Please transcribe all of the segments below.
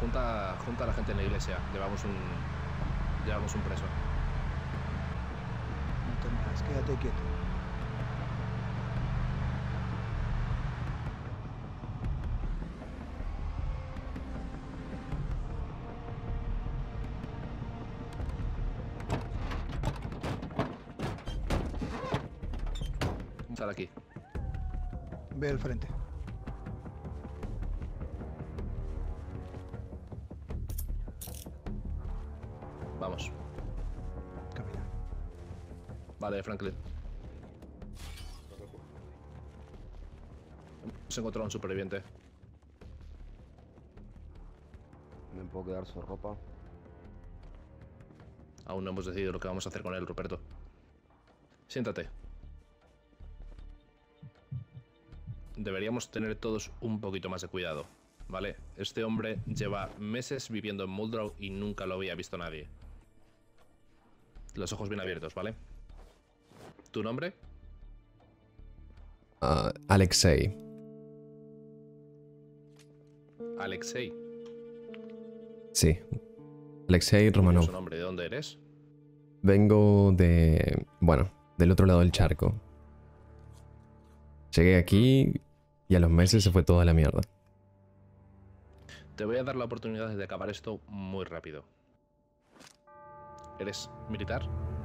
junta a la gente en la iglesia. Llevamos un preso. No te muevas, quédate quieto. Sal aquí. Ve al frente. Vamos. Camina. Vale, Franklin. Hemos encontrado un superviviente. ¿Me puedo quedar su ropa? Aún no hemos decidido lo que vamos a hacer con él, Ruperto. Siéntate. Deberíamos tener todos un poquito más de cuidado, ¿vale? Este hombre lleva meses viviendo en Muldraugh y nunca lo había visto nadie. Los ojos bien abiertos, ¿vale? ¿Tu nombre? Alexei. Alexei. Sí. Alexei Romanov. ¿Su nombre? ¿De dónde eres? Vengo de... bueno, del otro lado del charco. Llegué aquí y a los meses se fue toda la mierda. Te voy a dar la oportunidad de acabar esto muy rápido. ¿Eres militar?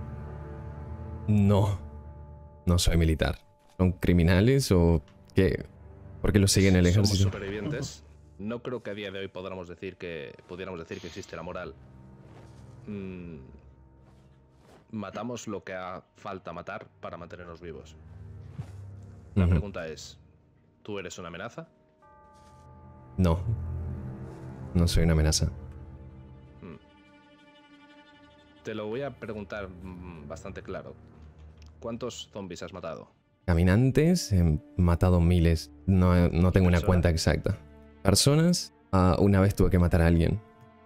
No. No soy militar. ¿Son criminales o qué? ¿Por qué lo siguen el ejército? Somos supervivientes. No creo que a día de hoy pudiéramos decir que existe la moral. Matamos lo que haga falta matar para mantenernos vivos. La pregunta es, ¿tú eres una amenaza? No. No soy una amenaza. Te lo voy a preguntar bastante claro. ¿Cuántos zombies has matado? Caminantes, he matado miles. No tengo una cuenta exacta. Personas, una vez tuve que matar a alguien.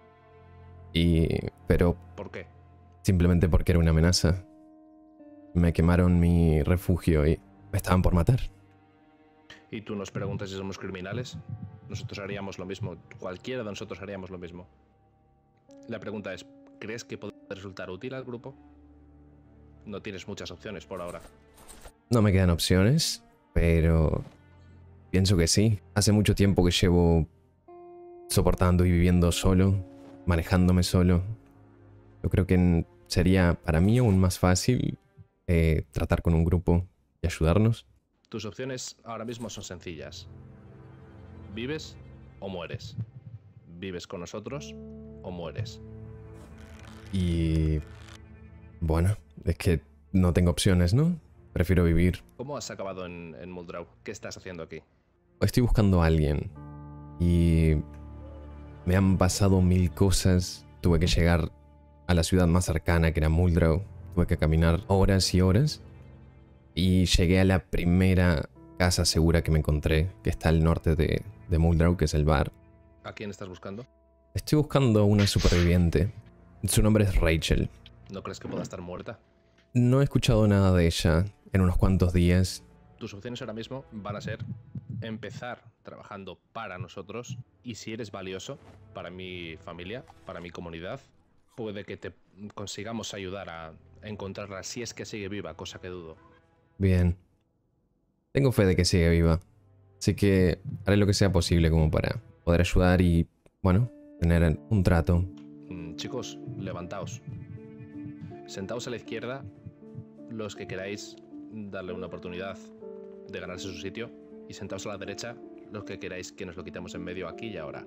Pero ¿Por qué? simplemente porque era una amenaza. Me quemaron mi refugio y me estaban por matar. ¿Y tú nos preguntas si somos criminales? Nosotros haríamos lo mismo. Cualquiera de nosotros haríamos lo mismo. La pregunta es, ¿crees que puede resultar útil al grupo? No tienes muchas opciones por ahora. No me quedan opciones, pero pienso que sí. Hace mucho tiempo que llevo soportando y viviendo solo, manejándome solo. Yo creo que sería para mí aún más fácil tratar con un grupo y ayudarnos. Tus opciones ahora mismo son sencillas. ¿Vives o mueres? ¿Vives con nosotros o mueres? Y bueno, es que no tengo opciones, ¿no? Prefiero vivir. ¿Cómo has acabado en Muldraugh? ¿Qué estás haciendo aquí? Estoy buscando a alguien y me han pasado 1000 cosas. Tuve que llegar a la ciudad más cercana, que era Muldraugh. Tuve que caminar horas y horas y llegué a la primera casa segura que me encontré, que está al norte de Muldraugh, que es el bar. ¿A quién estás buscando? Estoy buscando a una superviviente. Su nombre es Rachel. ¿No crees que pueda estar muerta? No he escuchado nada de ella en unos cuantos días. Tus opciones ahora mismo van a ser empezar trabajando para nosotros y si eres valioso para mi familia, para mi comunidad, puede que te consigamos ayudar a encontrarla si es que sigue viva, cosa que dudo. Bien. Tengo fe de que sigue viva. Así que haré lo que sea posible como para poder ayudar y, bueno, tener un trato. Chicos, levantaos. Sentaos a la izquierda los que queráis darle una oportunidad de ganarse su sitio y sentaos a la derecha los que queráis que nos lo quitemos en medio aquí y ahora.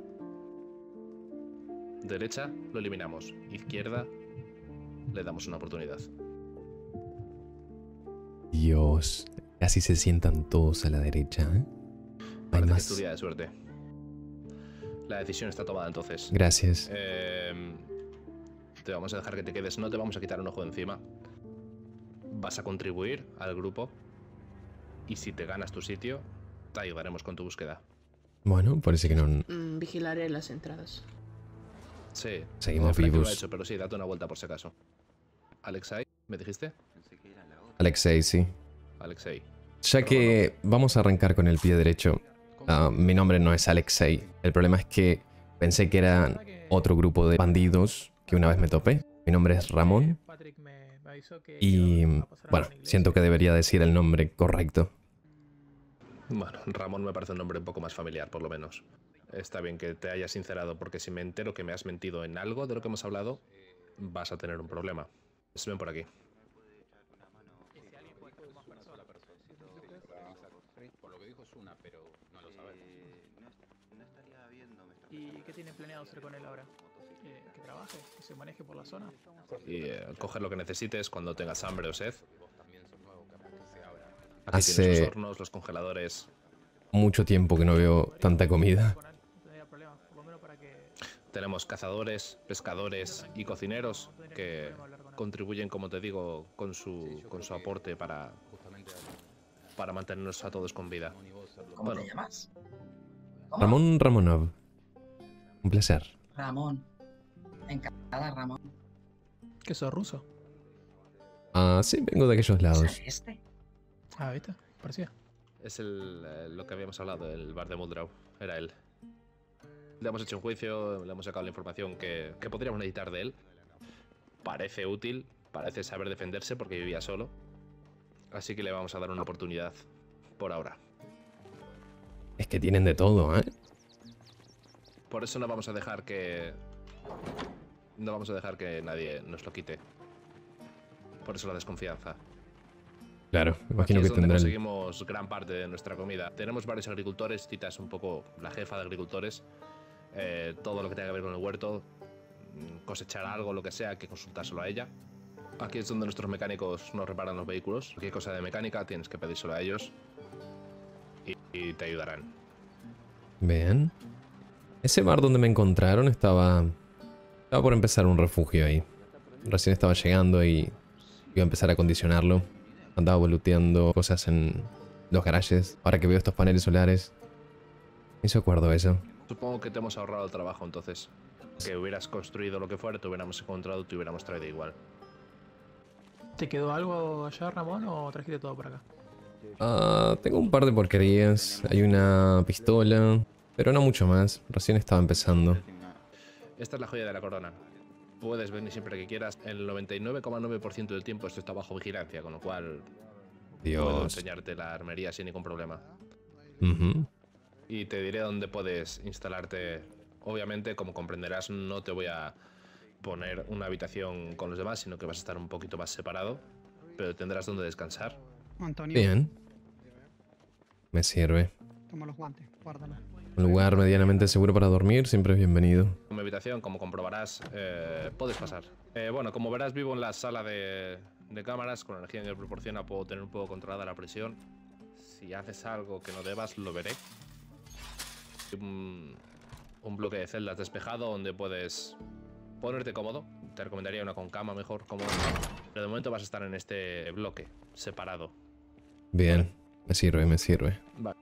Derecha lo eliminamos, izquierda le damos una oportunidad. Dios, casi se sientan todos a la derecha, ¿eh? Parece que es tu día de suerte. La decisión está tomada entonces. Gracias. Te vamos a dejar que te quedes, no te vamos a quitar un ojo de encima. Vas a contribuir al grupo y si te ganas tu sitio, te ayudaremos con tu búsqueda. Bueno, parece que no... Vigilaré las entradas. Sí, Seguimos Frank lo vivos. ha hecho, pero sí, date una vuelta por si acaso. Alexei, ¿me dijiste? Alexei, sí. Alexei. Ya que vamos a arrancar con el pie derecho. Mi nombre no es Alexei. El problema es que Pensé que era otro grupo de bandidos que una vez me topé. Mi nombre es Ramón y, bueno, siento que debería decir el nombre correcto. Bueno, Ramón me parece un nombre un poco más familiar, por lo menos. Está bien que te hayas sincerado, porque si me entero que me has mentido en algo de lo que hemos hablado, vas a tener un problema. Ven por aquí. ¿Y qué tiene planeado hacer con él ahora? ¿Que trabaje? ¿Que se maneje por la zona? Y coger lo que necesites cuando tengas hambre o sed. Aquí Hace tienes los hornos, los congeladores. mucho tiempo que no veo tanta comida. Con él, no tendría problema, por lo menos para que... Tenemos cazadores, pescadores y cocineros que contribuyen, como te digo, con su aporte para mantenernos a todos con vida. ¿Cómo te llamas? ¿Cómo? Ramón Ramonov. Un placer. Ramón. Encantada, Ramón. ¿Qué sos, ruso? Ah, sí, vengo de aquellos lados. ¿Sabes este? Ah, ¿viste? Parecía. Es lo que habíamos hablado, el bar de Muldrow. Era él. Le hemos hecho un juicio, le hemos sacado la información que podríamos necesitar de él. Parece útil, parece saber defenderse porque vivía solo. Así que le vamos a dar una oportunidad por ahora. Es que tienen de todo, ¿eh? Por eso no vamos a dejar que nadie nos lo quite. Por eso la desconfianza. Claro, imagino Aquí que es donde tendrán... conseguimos gran parte de nuestra comida. Tenemos varios agricultores, Tita es un poco la jefa de agricultores. Todo lo que tenga que ver con el huerto, cosechar algo, lo que sea, hay que consultárselo a ella. Aquí es donde nuestros mecánicos nos reparan los vehículos. Cualquier cosa de mecánica tienes que pedírselo a ellos y te ayudarán. Bien. Ese bar donde me encontraron estaba por empezar un refugio ahí. Recién estaba llegando y iba a empezar a acondicionarlo. Andaba boluteando cosas en los garajes. Ahora que veo estos paneles solares, me hizo acuerdo eso. Supongo que te hemos ahorrado el trabajo entonces. Que hubieras construido lo que fuera, te hubiéramos encontrado, te hubiéramos traído igual. ¿Te quedó algo allá, Ramón, o trajiste todo por acá? Ah, tengo un par de porquerías. Hay una pistola, pero no mucho más. Recién estaba empezando. Esta es la joya de la corona. Puedes venir siempre que quieras. El 99,9% del tiempo esto está bajo vigilancia, con lo cual puedo Dios. enseñarte la armería sin ningún problema. Ujú. Y te diré dónde puedes instalarte. Obviamente, como comprenderás, no te voy a poner una habitación con los demás, sino que vas a estar un poquito más separado, pero tendrás donde descansar. Antonio, Bien. Me sirve. toma los guantes, guárdala. Un lugar medianamente seguro para dormir siempre es bienvenido. En mi habitación, como comprobarás, puedes pasar. Bueno, como verás, vivo en la sala de cámaras. Con la energía que me proporciona puedo tener un poco controlada la presión. Si haces algo que no debas, lo veré. Un bloque de celdas despejado donde puedes ponerte cómodo. Te recomendaría una con cama mejor, cómodo. Pero de momento vas a estar en este bloque, separado. Bien. Me sirve, me sirve. Vale.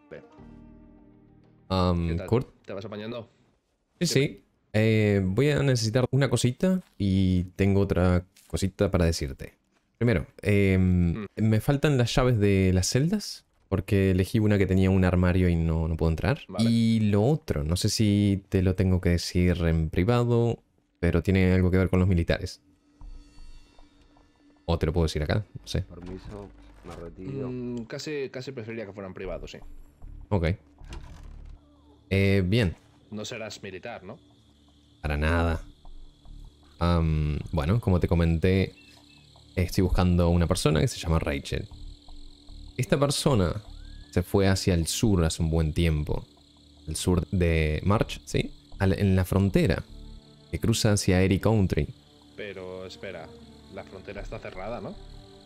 ¿Qué tal? Kurt. ¿Te vas apañando? Sí, sí. Voy a necesitar una cosita y tengo otra cosita para decirte. Primero, me faltan las llaves de las celdas porque elegí una que tenía un armario y no puedo entrar. Vale. Y lo otro, no sé si te lo tengo que decir en privado, pero tiene algo que ver con los militares. O te lo puedo decir acá, no sé. Permiso, me retiro. Casi preferiría que fueran privados, sí. Ok. Bien. No serás militar, ¿no? Para nada. Bueno, como te comenté, estoy buscando a una persona que se llama Rachel. Esta persona se fue hacia el sur hace un buen tiempo. El sur de March, ¿sí? En la frontera, que cruza hacia Erie Country. Pero espera, la frontera está cerrada, ¿no?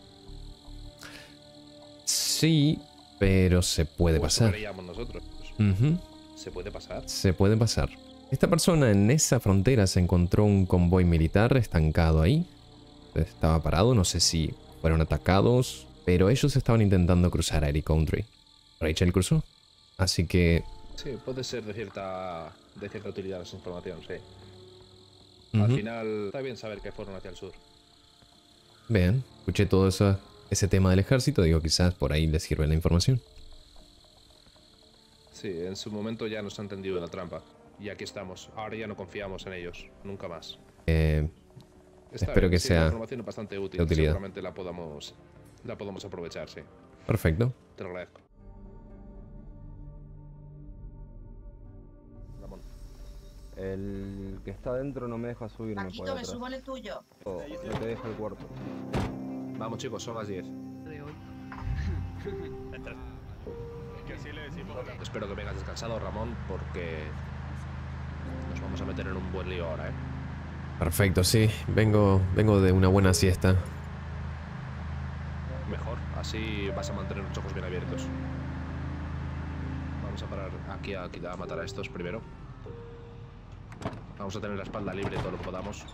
Sí, pero se puede O eso pasar. creíamos nosotros. Ujú, ¿Se puede pasar? se puede pasar. Esta persona en esa frontera se encontró un convoy militar estancado ahí. Estaba parado, no sé si fueron atacados, pero ellos estaban intentando cruzar a Erie Country. Rachel cruzó. Así que... Sí, puede ser de cierta utilidad esa información, sí. Al ujú. final, está bien saber que fueron hacia el sur. Bien, escuché todo ese tema del ejército, digo, quizás por ahí les sirve la información. Sí, en su momento ya nos han tendido la trampa. Y aquí estamos. Ahora ya no confiamos en ellos. Nunca más. Está Espero bien, que sí, sea una información es bastante útil. de utilidad. Seguramente la podamos aprovechar, sí. Perfecto. Te lo agradezco. Ramón. El que está adentro no me deja subirme por Paquito, me atrás. subo en el tuyo. No te deja el cuarto. Vamos, chicos, son las 10. De hoy. Espero que vengas descansado, Ramón, porque nos vamos a meter en un buen lío ahora, ¿eh? Perfecto, sí. Vengo de una buena siesta. Mejor, así vas a mantener los ojos bien abiertos. Vamos a parar aquí a matar a estos primero. Vamos a tener la espalda libre todo lo que podamos.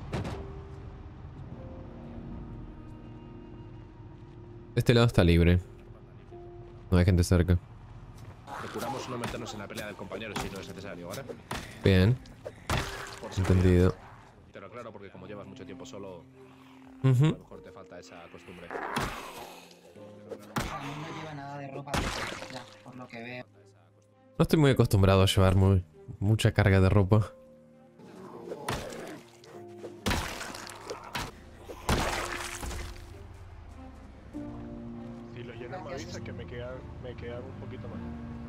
Este lado está libre. No hay gente cerca. Procuramos no meternos en la pelea del compañero si no es necesario, ¿vale? Bien. Por si Entendido. te lo aclaro porque como llevas mucho tiempo solo, a Ujú. lo mejor te falta esa costumbre. Ramón no lleva nada de ropa ya, por lo que veo. No estoy muy acostumbrado a llevar mucha carga de ropa. Si lo llenas me avisa que me quedan un poquito más.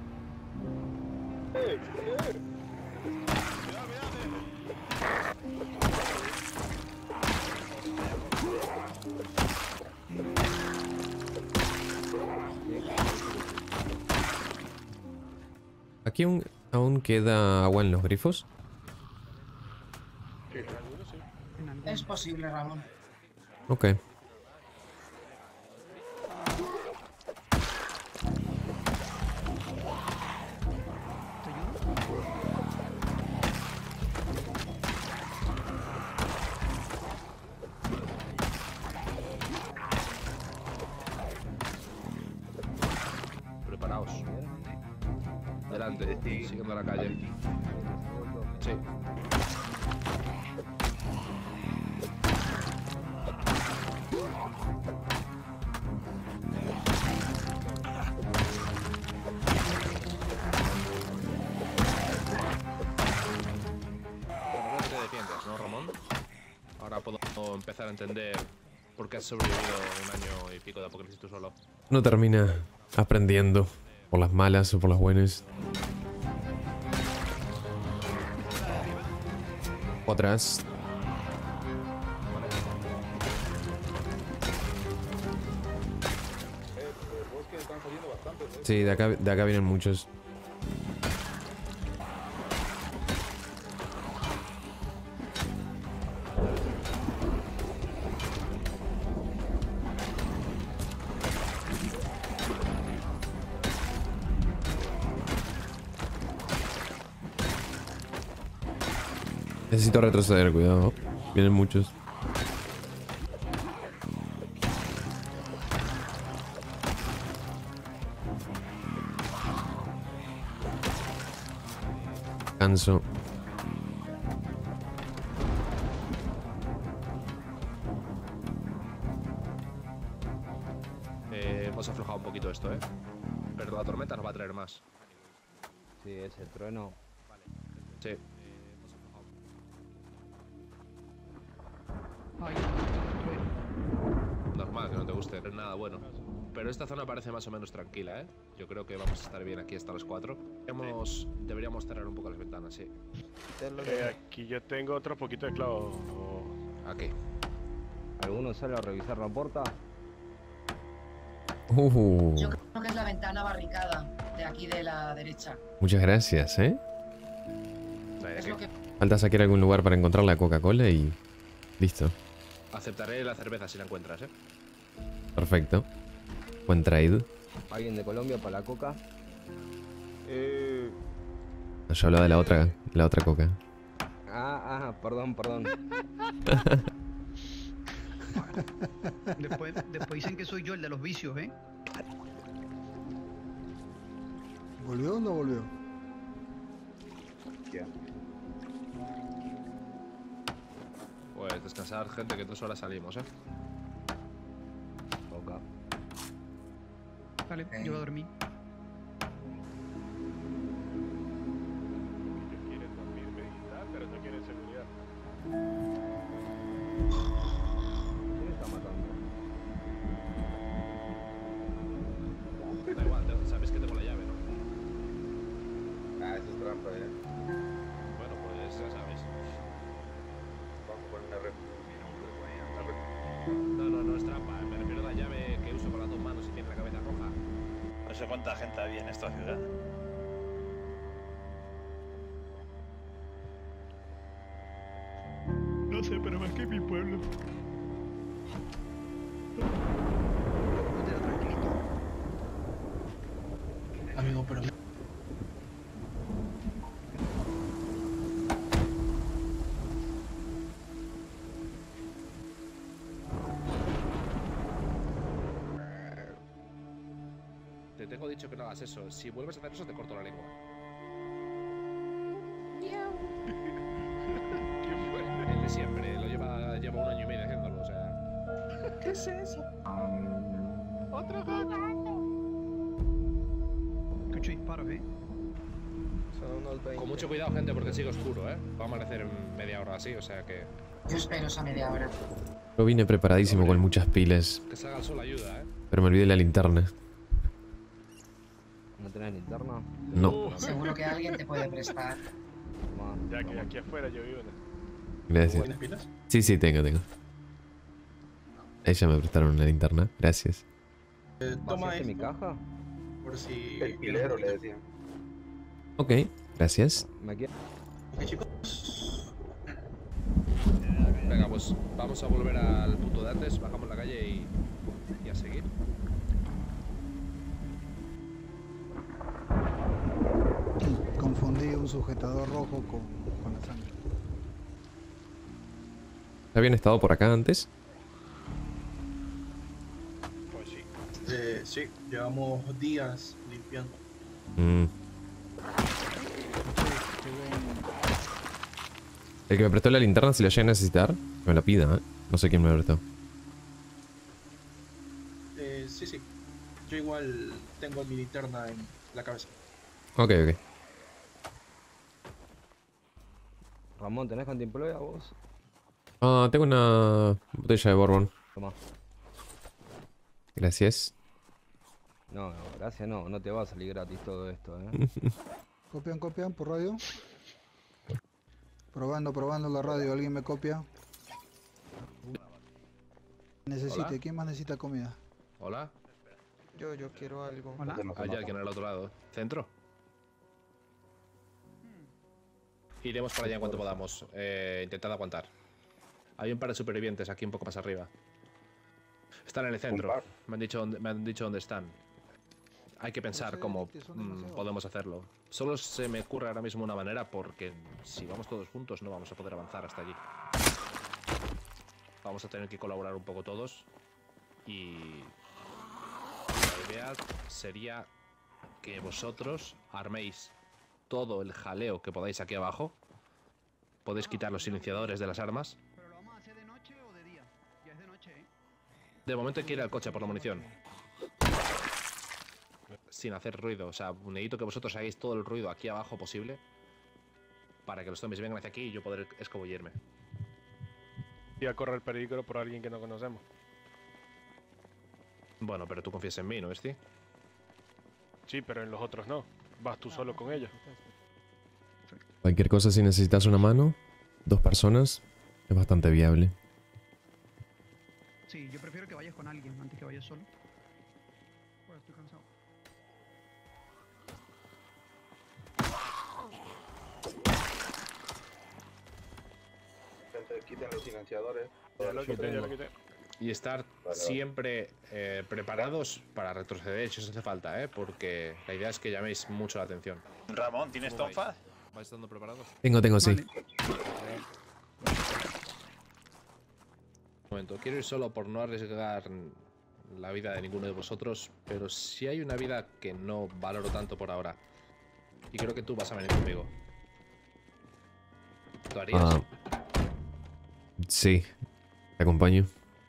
Aquí aún queda agua en los grifos. Que algunos sí. En algún- Es posible, Ramón. Ok. ¿Te ayudo? Preparaos. Delante, siguiendo la calle. Sí. Bueno, veo que te defiendes, ¿no, Ramón? Ahora puedo empezar a entender por qué has sobrevivido un año y pico de apocalipsis tú solo. No termina aprendiendo. Por las malas o por las buenas. O atrás. Sí, de acá vienen muchos. Necesito retroceder, cuidado. Vienen muchos. Canso. Hemos aflojado un poquito esto, ¿eh? Pero la tormenta nos va a traer más. Sí, ese trueno. Sí. Ay, Normal que no te guste, no es nada bueno. Pero esta zona parece más o menos tranquila, ¿eh? Yo creo que vamos a estar bien aquí hasta las 4. Deberíamos cerrar un poco las ventanas, sí. Aquí yo tengo otro poquito de clavo. Aquí. ¿Alguno sale a revisar la puerta? Yo creo que es la ventana barricada de aquí de la derecha. Muchas gracias, ¿eh? No hay de Es qué. lo que Falta saquear algún lugar para encontrar la Coca-Cola y... listo. Aceptaré la cerveza si la encuentras, ¿eh? Perfecto. Buen trade. ¿Alguien de Colombia para la coca? No, yo hablaba de la otra Coca. Perdón. después dicen que soy yo el de los vicios, ¿eh? ¿Volvió o no volvió? Pues descansar, gente, que en 2 horas salimos, ¿eh? Coca. Vale, yo voy a dormir. ¿Quieres dormir? sé cuánta gente había en esta ciudad. No sé, pero más que mi pueblo. Amigo, pero... Te tengo dicho que no hagas eso. Si vuelves a hacer eso, te corto la lengua. El de siempre. Lleva un año y medio haciéndolo, o sea... ¿Qué es eso? ¡Otro gato! Escucho disparos, Son unos 20. Con mucho cuidado, gente, porque sigue oscuro, ¿eh? Va a amanecer en media hora así, o sea que... Yo espero esa media hora. Yo vine preparadísimo con muchas pilas, Que salga el sol ayuda, ¿eh? pero me olvidé la linterna. ¿No tenés linterna? No, Seguro que alguien te puede prestar. Toma, Ya que toma. aquí afuera yo vi una. gracias. ¿Tienes pilas? Sí, tengo. Ella me prestaron una linterna, gracias. Toma ¿Vaciaste mi esto, caja? por si... El pilero le decían. Ok, gracias. ¿Me quieres? Ok, chicos. Venga, pues vamos a volver al punto de antes, bajamos la calle y a seguir. Confundí un sujetador rojo con la sangre. ¿Habían estado por acá antes? Pues sí. Sí, llevamos días limpiando. Mm. El que me prestó la linterna, si la llega a necesitar, que me la pida, ¿eh? No sé quién me la prestó. Sí. Yo igual tengo mi linterna en la cabeza. Ok. Ramón, ¿tenés cantimplora vos? Ah, tengo una botella de bourbon. Toma. Gracias. No, gracias, no te va a salir gratis todo esto, ¿eh? Copian por radio. Probando la radio, ¿alguien me copia? Hola. ¿Quién más necesita comida? Hola. Yo quiero algo. Hola. Hay alguien al otro lado. ¿Centro? Iremos para allá en cuanto podamos. Intentad aguantar. Hay un par de supervivientes aquí un poco más arriba. Están en el centro. par. Me han dicho dónde están. Hay que pensar sé, cómo que son demasiados. podemos hacerlo. Solo se me ocurre ahora mismo una manera porque si vamos todos juntos no vamos a poder avanzar hasta allí. Vamos a tener que colaborar un poco todos. Y la idea sería que vosotros arméis todo el jaleo que podáis aquí abajo. Podéis quitar los silenciadores de las armas. ¿Pero lo vamos a hacer de noche o de día? Ya es de noche, De momento hay que ir al coche por la munición. Sin hacer ruido. O sea, necesito que vosotros hagáis todo el ruido aquí abajo posible. Para que los zombies vengan hacia aquí y yo poder escabullirme. Y a correr peligro por alguien que no conocemos. Bueno, pero tú confías en mí, ¿no, Esti? Sí, pero en los otros no. Vas tú solo con ellos. Cualquier cosa, si necesitas una mano, 2 personas, es bastante viable. Sí, yo prefiero que vayas con alguien antes que vayas solo. Pues estoy cansado. Gente, quiten los silenciadores. Ya lo quité, ya lo quité. Y estar Vale. siempre preparados para retroceder si os hace falta, ¿eh? Porque la idea es que llaméis mucho la atención. Ramón, ¿tienes ¿Cómo vais? tonfas? ¿Vais estando preparados? Tengo, sí. Vale. Un momento, quiero ir solo por no arriesgar la vida de ninguno de vosotros, pero si hay una vida que no valoro tanto por ahora. Y creo que tú vas a venir conmigo. ¿Lo harías? Ah, sí, te acompaño.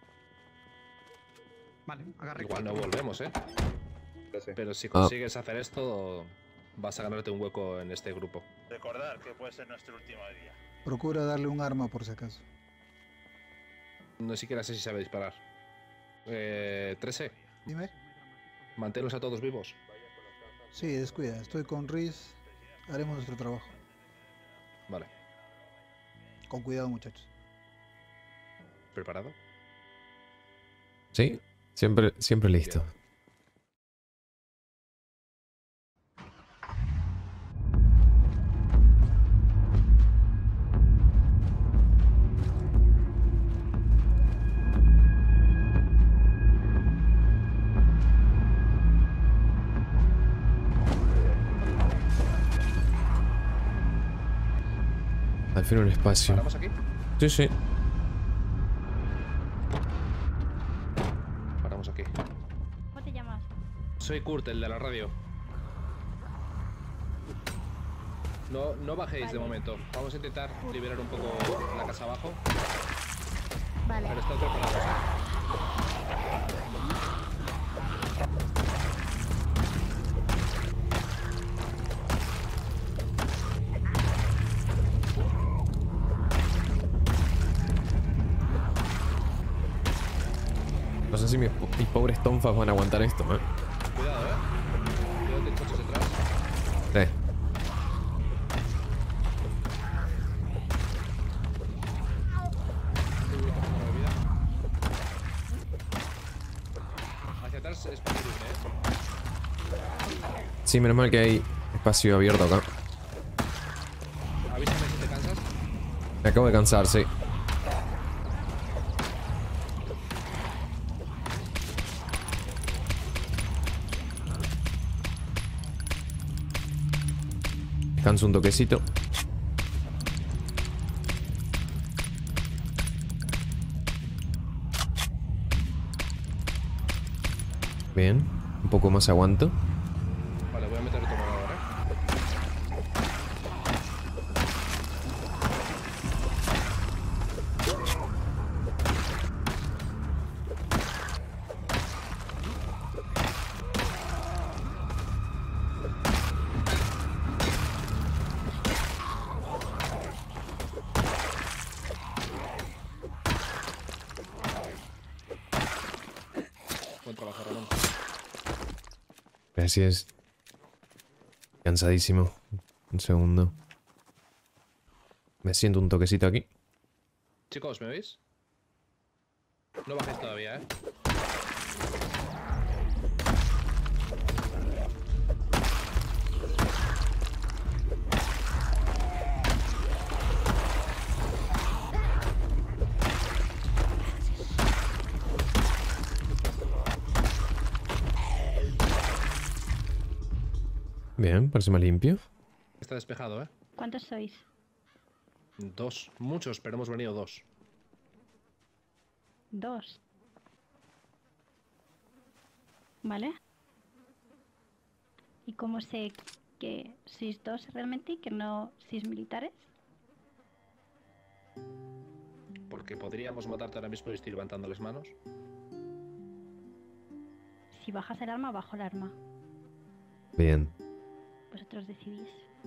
Vale, agarre. Igual no volvemos, ¿eh? Sí. Pero si consigues hacer esto, vas a ganarte un hueco en este grupo. Recordar que puede ser nuestro último día. Procura darle un arma por si acaso. No siquiera sé si sabe disparar. 13, Dime. manténlos a todos vivos. Sí, descuida. Estoy con Riz. Haremos nuestro trabajo. Vale, Con cuidado, muchachos. ¿preparado? Sí, siempre listo. Prefiero un espacio. ¿Paramos aquí? Sí, sí. Paramos aquí. ¿Cómo te llamas? Soy Kurt, el de la radio. No bajéis de momento. Vamos a intentar liberar un poco la casa abajo. Vale. Pero está preparado. No sé si mis pobres tonfas van a aguantar esto, ¿eh? Cuidado, Cuidado que hay coches detrás. Sí. Hacia atrás es posible, Sí, menos mal que hay espacio abierto acá. Avísame si te cansas. Me acabo de cansar, sí. Descanso un toquecito. Bien, un poco más aguanto. Vale, voy a meter otro modo ahora. Buen trabajo, Ramón. Gracias. Cansadísimo. Un segundo. Me siento un toquecito aquí. Chicos, ¿me veis? No bajéis todavía, Bien, parece más limpio. Está despejado, ¿Cuántos sois? 2. Muchos, pero hemos venido 2. 2. ¿Vale? ¿Y cómo sé que sois 2 realmente y que no sois militares? Porque podríamos matarte ahora mismo y estoy levantando las manos. Si bajas el arma, bajo el arma. Bien. Vosotros decidís.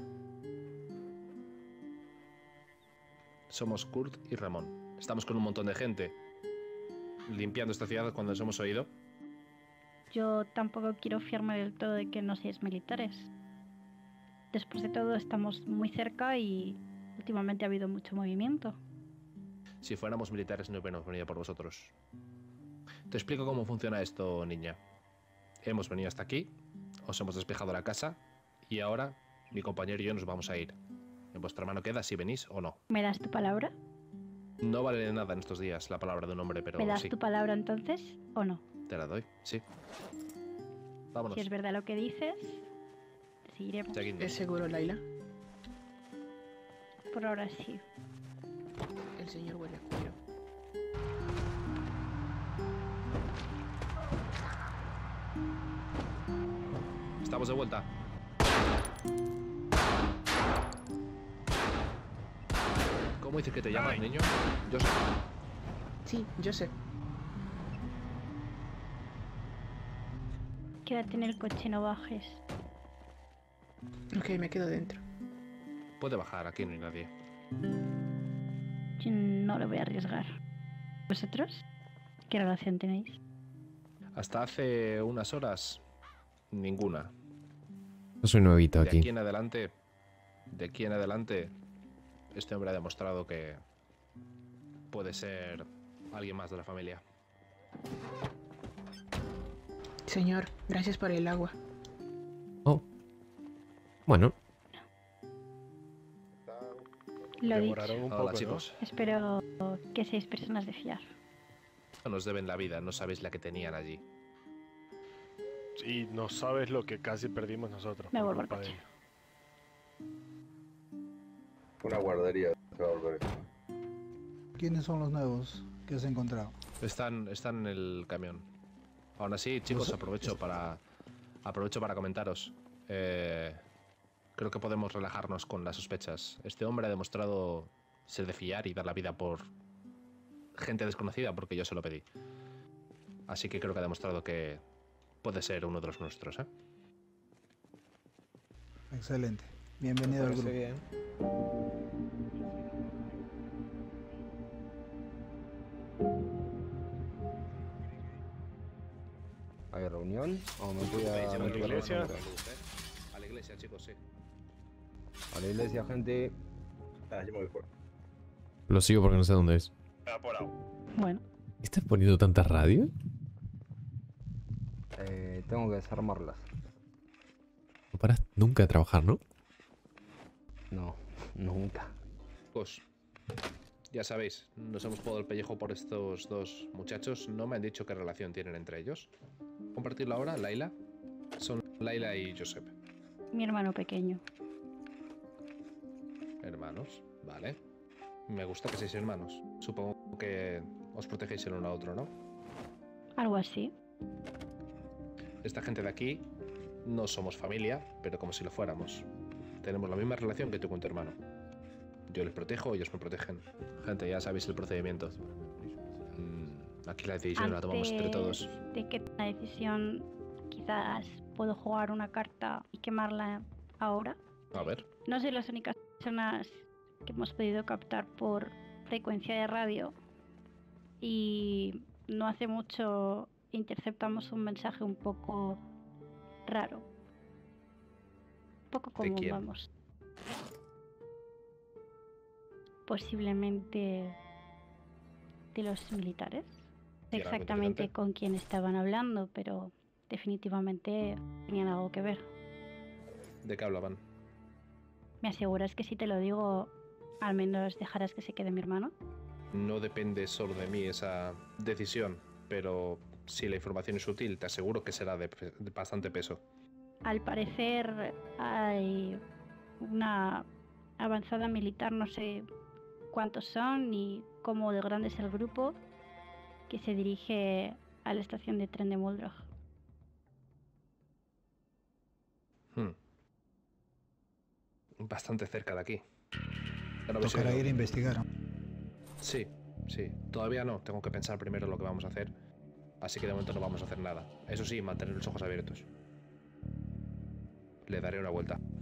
Somos Kurt y Ramón. Estamos con un montón de gente limpiando esta ciudad cuando nos hemos oído. Yo tampoco quiero fiarme del todo de que no seáis militares. Después de todo, estamos muy cerca y últimamente ha habido mucho movimiento. Si fuéramos militares no hubiéramos venido por vosotros. Te explico cómo funciona esto, niña. Hemos venido hasta aquí, os hemos despejado la casa y ahora mi compañero y yo nos vamos a ir. En vuestra mano queda si venís o no. ¿Me das tu palabra? No vale de nada en estos días la palabra de un hombre, pero ¿Me das sí. tu palabra entonces o no? Te la doy, sí. Vámonos. Si es verdad lo que dices, seguiremos. Seguidnos. ¿Es seguro, Laila? Por ahora sí. El señor huele a cuyo. Estamos de vuelta. ¿Cómo dices que te llamas, niño? Yo sé. Sí, yo sé. Quédate en el coche, no bajes. Ok, me quedo dentro. Puede bajar, aquí no hay nadie. Yo no lo voy a arriesgar. ¿Vosotros? ¿Qué relación tenéis? Hasta hace unas horas, ninguna. Yo soy nuevito De aquí. aquí en adelante, este hombre ha demostrado que puede ser alguien más de la familia. Señor, gracias por el agua. Oh. Bueno. Lo dicho. Hola, chicos. Espero que seáis personas de fiar. Nos deben la vida, no sabéis la que tenían allí. Y no sabes lo que casi perdimos nosotros. Me por vuelvo al culpa de coche. ellos. Una guardería. Se va a volver. ¿Quiénes son los nuevos que has encontrado? Están en el camión. Aún así, chicos, aprovecho para comentaros. Creo que podemos relajarnos con las sospechas. Este hombre ha demostrado ser de fiar y dar la vida por gente desconocida porque yo se lo pedí. Así que creo que ha demostrado que puede ser uno de los nuestros, ¿eh? Excelente. Bienvenido al grupo. Bien. ¿Hay reunión? ¿O me voy a ¿A la iglesia? A la iglesia, chicos, sí. A la iglesia, gente. Ah, yo me voy fuera. Lo sigo porque no sé dónde es. Evaporado. Bueno, ¿Estás poniendo tanta radio? Tengo que desarmarlas. No paras nunca de trabajar, ¿no? No, nunca. Pues ya sabéis, nos hemos jugado el pellejo por estos dos muchachos. No me han dicho qué relación tienen entre ellos. Compartirlo ahora, Laila. Son Laila y Josep. mi hermano pequeño. Hermanos, vale. Me gusta que seáis hermanos. Supongo que os protegéis el uno al otro, ¿no? Algo así. Esta gente de aquí no somos familia, pero como si lo fuéramos. Tenemos la misma relación que tú con tu hermano. Yo les protejo, ellos me protegen. Gente, ya sabéis el procedimiento. Aquí la decisión la tomamos entre todos. De que la decisión, quizás puedo jugar una carta y quemarla ahora. A ver. No soy las únicas personas que hemos podido captar por frecuencia de radio. Y no hace mucho interceptamos un mensaje un poco raro. Un poco común, quién? vamos. Posiblemente de los militares. No sé ¿Y era algo exactamente importante? con quién estaban hablando, pero definitivamente tenían algo que ver. ¿De qué hablaban? ¿Me aseguras que si te lo digo, al menos dejarás que se quede mi hermano? No depende solo de mí esa decisión, pero si la información es útil, te aseguro que será de bastante peso. Al parecer hay una avanzada militar, no sé cuántos son ni cómo de grande es el grupo, que se dirige a la estación de tren de Muldrog. Bastante cerca de aquí. Ya lo habéis Tocará oído. ir a investigar. Sí, sí. Todavía no. Tengo que pensar primero lo que vamos a hacer. Así que de momento no vamos a hacer nada. Eso sí, mantener los ojos abiertos. Le daré una vuelta.